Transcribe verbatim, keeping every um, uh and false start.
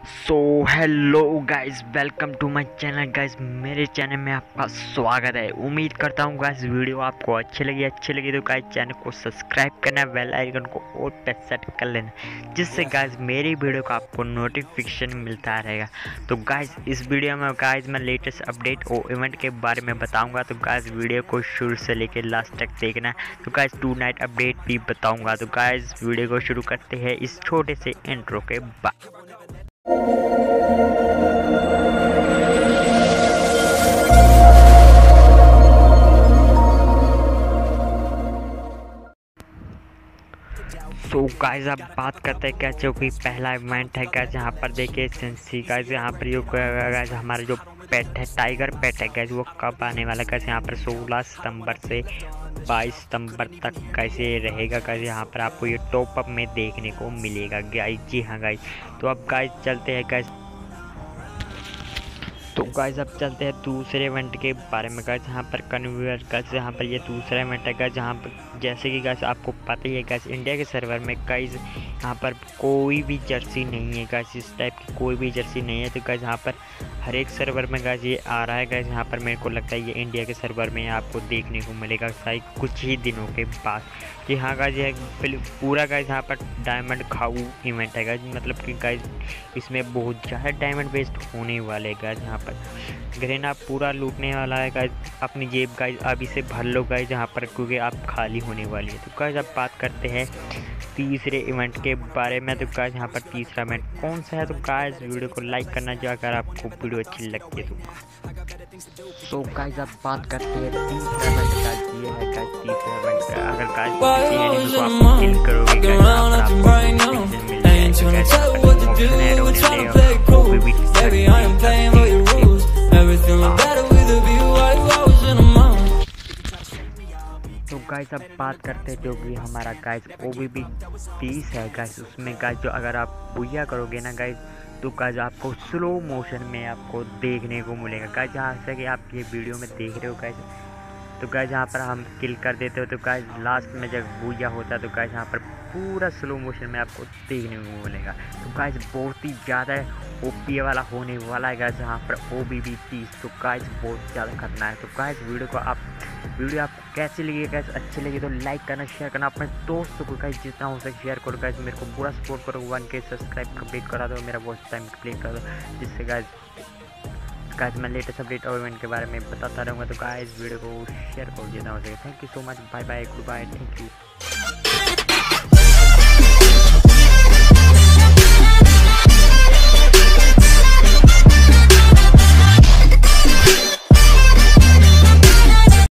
So hello guys, welcome to my channel guys. मेरे channel में आपका स्वागत है। उम्मीद करता हूँ गाइस वीडियो आपको अच्छी लगी अच्छी लगी तो गाइस चैनल को सब्सक्राइब करना, बेल आइकन को ऑल पे सेट कर लेना, जिससे गाइस मेरी वीडियो का आपको नोटिफिकेशन मिलता रहेगा। तो गाइस इस वीडियो में गाइस मैं लेटेस्ट अपडेट और इवेंट के बारे में बताऊँगा, तो गाइस वीडियो को शुरू से लेकर लास्ट तक देखना। तो गाइस टू नाइट अपडेट भी बताऊँगा। तो गाइस वीडियो को शुरू करते हैं इस छोटे से इंट्रो के बाद। सो गाइस अब बात करते हैं क्या, जो कि पहला इवेंट है गाइस। यहाँ पर देखिए सेंसी गाइस, यहाँ पर जो गाइस हमारा जो पेट है, टाइगर पेट है गाइस, वो कब आने वाला गाइस। यहाँ पर सोलह सितंबर से बाईस सितंबर तक कैसे रहेगा गाइस। यहाँ पर आपको ये टॉप अप में देखने को मिलेगा गाइस। जी हाँ गाइस, तो अब गाइस चलते हैं गाइस तो गाइस अब चलते हैं दूसरे इवेंट के बारे में गाइस। यहाँ पर कन्वेयर गाइस, यहाँ पर ये दूसरा इवेंट है गाइस। जहाँ पर जैसे कि गाइस आपको पता ही है गाइस, इंडिया के सर्वर में गाइस यहाँ पर कोई भी जर्सी नहीं है गाइस, इस टाइप की कोई भी जर्सी नहीं है। तो गाइस यहाँ पर हर एक सर्वर में गाइस ये आ रहा है गाइस। यहाँ पर मेरे को लगता है ये इंडिया के सर्वर में आपको देखने को मिलेगा शायद कुछ ही दिनों के बाद। जी हाँ गाइस, ये पूरा गाइस यहाँ पर डायमंड खाऊ इवेंट है गाइस। मतलब कि गाइस इसमें बहुत ज़्यादा डायमंड वेस्ट होने वाले गाइस। यहाँ पर ग्रेना पूरा लूटने वाला है गाइस। अपनी जेब गाइस अभी से भर लो गाइस यहाँ पर, क्योंकि आप खाली होने वाली है। तो गाइस अब बात करते हैं तीसरे इवेंट के बारे में। तो गाइस यहाँ पर तीसरा इवेंट कौन सा है, तो गाइस वीडियो को लाइक करना जो अगर आपको वीडियो अच्छी लगती है तो। सो गाइस अब बात करते हैं तीसरा इवेंट का। ये है गाइस तीसरा इवेंट का। अगर गाइस किसी एनिमी को आप किल करोगे गाइस, आपको मिल तो गाइस अब बात करते हैं जो कि हमारा गाइस ओ बी बी तीस है गाइस। उसमें गाइस जो अगर आप बुया करोगे ना गाइस, तो गाइस आपको स्लो मोशन में आपको देखने को मिलेगा गाइस। जहाँ से कि आप ये वीडियो में देख रहे हो गाइस, तो गाइस यहाँ पर हम किल कर देते हो तो गाइस लास्ट में जब बुया होता है तो गाइस यहाँ पर पूरा स्लो मोशन में आपको देखने को मिलेगा। तो गाइस बहुत ही ज़्यादा ओपी वाला होने वाला है गाइस यहाँ पर ओ बी बी तीस। तो गाइस बहुत ज़्यादा खतरनाक है। तो गाइस वीडियो को आप वीडियो आपको कैसी लगी गाइस, अच्छी लगी तो लाइक करना, शेयर करना अपने दोस्तों को गाइस, जितना हो सके शेयर करो गाइस। मेरे को पूरा सपोर्ट करो, वन के सब्सक्राइब कंप्लीट करा दो, मेरा वॉच टाइम कंप्लीट कर दो, जिससे गाइस गाइस मैं लेटेस्ट अपडेट और इवेंट के बारे में बताता रहूँगा। तो गाइस वीडियो को शेयर करो जितना हो सके। Thank you so much, bye bye, goodbye, thank you.